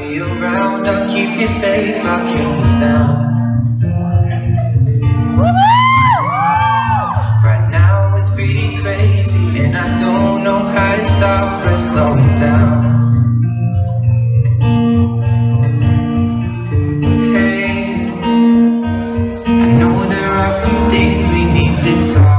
be around, I'll keep you safe, I'll keep you sound. Right now it's pretty crazy, and I don't know how to stop or slow it down. Hey, I know there are some things we need to talk